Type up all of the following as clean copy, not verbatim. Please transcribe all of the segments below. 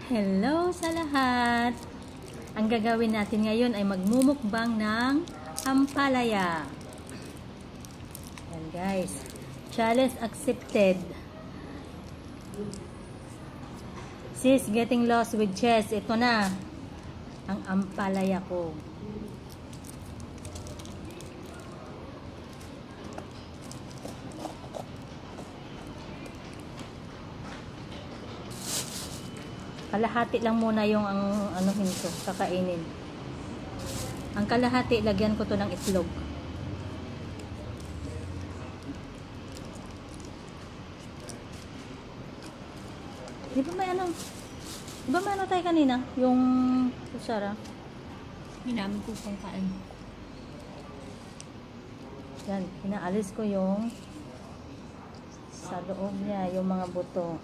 Hello sa lahat! Ang gagawin natin ngayon ay magmumukbang ng ampalaya. Yan guys. Challenge accepted. Sis getting lost with chess. Ito na ang ampalaya ko. Kalahati lang muna yung anuhin ko, kakainin. Ang kalahati, lagyan ko to ng itlog. Di ba may ano? Di ba may ano tayo kanina? Yung kutsara. Minamin ko kung kaan. Yan, pinaalis ko yung sa loob niya, yung mga buto.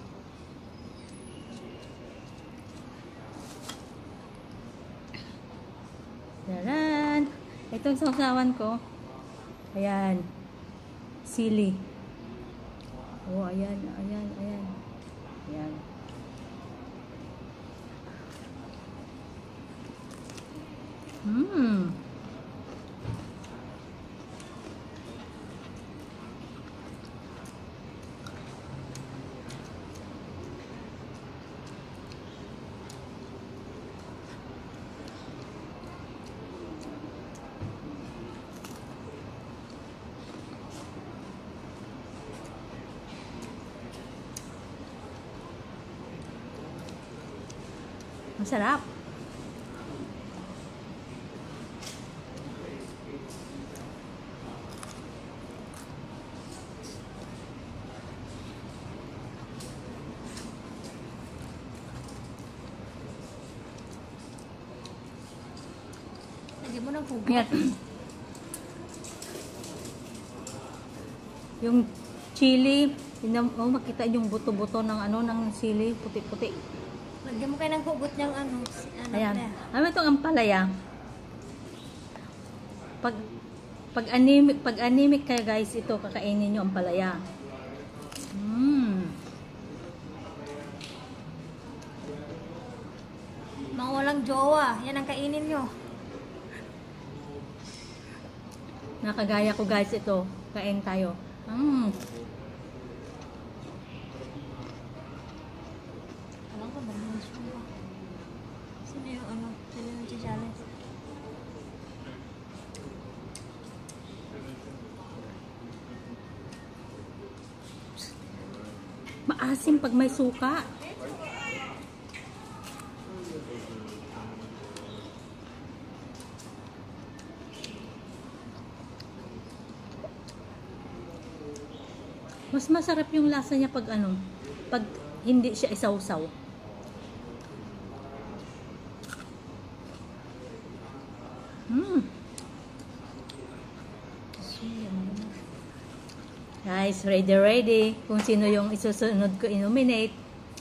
Yan. Itong sausawan ko. Ayan. Sili. Oh, ayan, ayan, ayan. Ayan. Masarap. Lagyan mo ng hugot. Yan. Yung chili, oh, makita yung buto-buto ng ng sili, puti-puti. Lagyan mo kayo ng hugot niyang ano. Ayan. Ano itong ampalaya? Pag anemic kayo guys, ito kakainin nyo ampalaya. Mga walang jowa. Yan ang kainin nyo. Nakagaya ko guys ito. Kain tayo. Alam ko, marunong siya pa. Sino yung ano? Sino yung challenge? Maasim pag may suka. Mas masarap yung lasa niya pag pag hindi siya isaw-saw. Guys, ready. Kung sino yung isusunod ko i-nominate.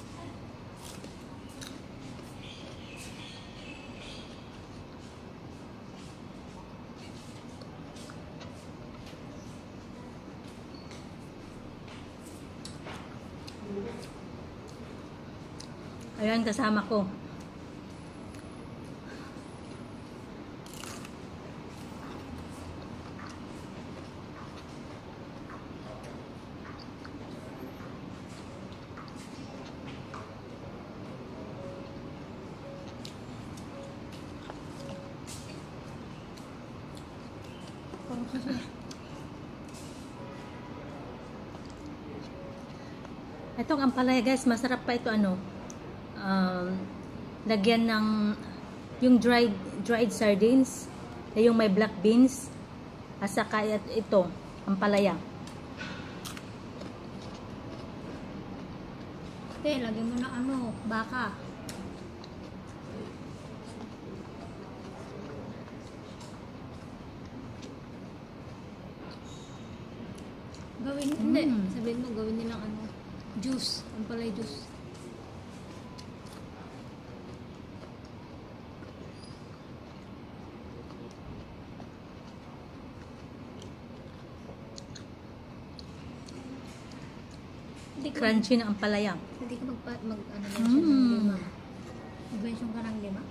Ayan, kasama ko. Itong ampalaya guys, masarap pa ito lagyan ng yung dried sardines, yung may black beans, at saka ito, ampalaya. Okay, lagyan mo na baka. Gawin, hindi. Sabihin mo, gawin nilang juice. Ampalaya juice. Crunchy na ampalaya. Hindi ka mag ano lang siya ng lima. Nag-mention ka ng 5?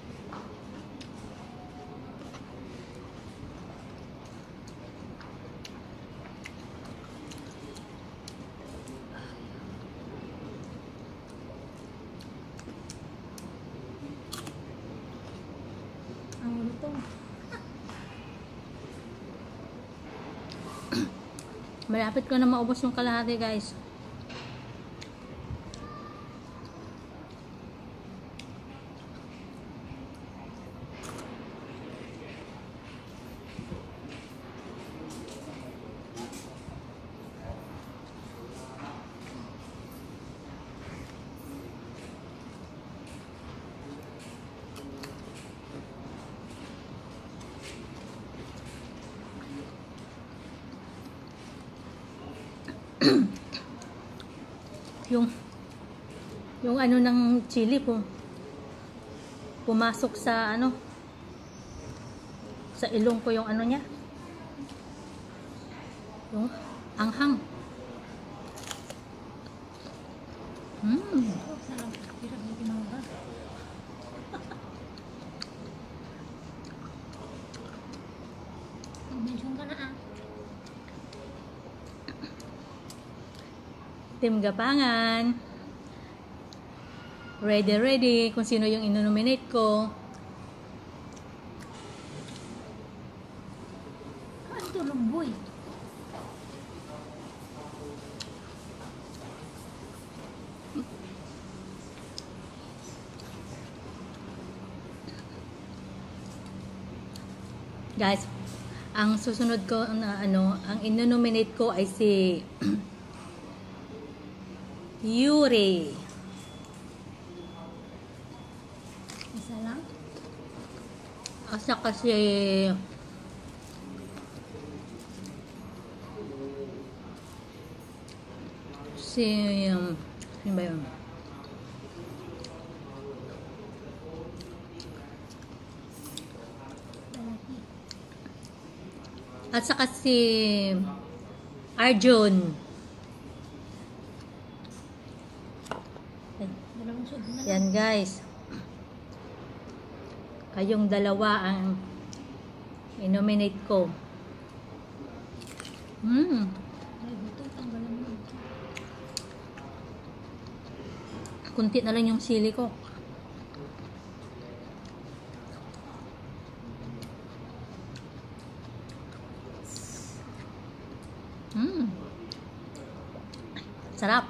Ang lutong. Malapit ko na maubos yung kalahati, guys. yung ano ng chili po pumasok sa ano sa ilong ko, yung ano niya, yung anghang. Oh, sarap. Hirap na tinawagan. Nag-mention ka na Team Gapangan, ready kung sino yung inonominate ko. Ano to, lumboy? Guys, ang susunod ko na ano, ang inonominate ko ay si Yuri. Isa lang? Asa kasi sino ba yun? Lalaki. At saka si Arjun. Dalawang sud na lang. Yan, guys. Kayong dalawa ang i-nominate ko. Ay, buto. Tanggalan mo. Kunti na lang yung sili ko. Sarap.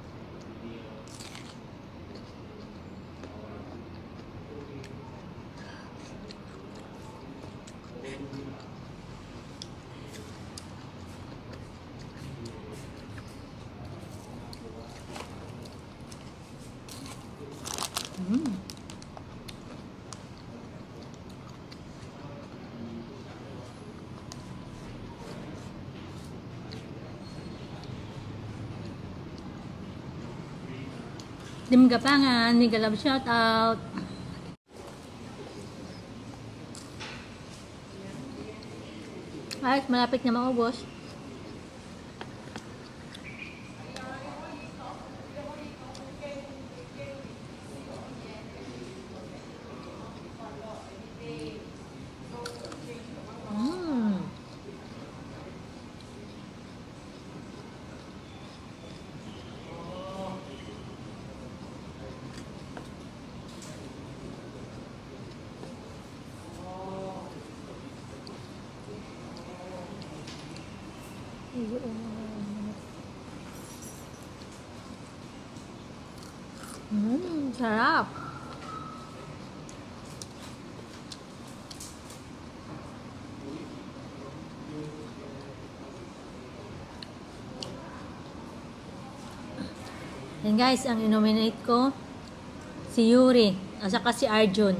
Team Gapangan, mega love shout out. Ay, malapit na maubos. Sarap. Yan guys, ang inominate ko si Yuri at saka si Arjun.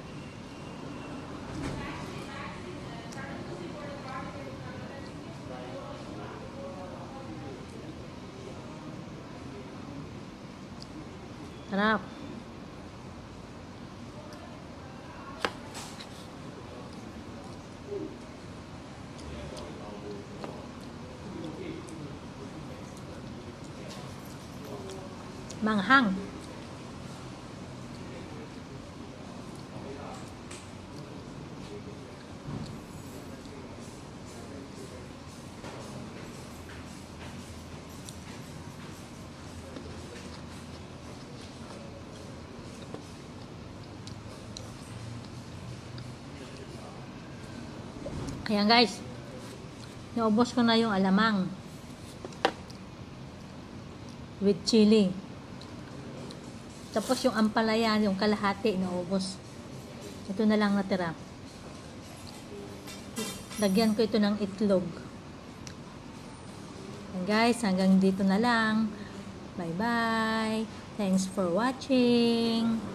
Sarap. Manghang. Ayan guys. Naubos ko na yung alamang. With chili. Tapos yung ampalaya, yung kalahati, naubos. Ito na lang natira. Lagyan ko ito ng itlog. And guys, hanggang dito na lang. Bye-bye. Thanks for watching.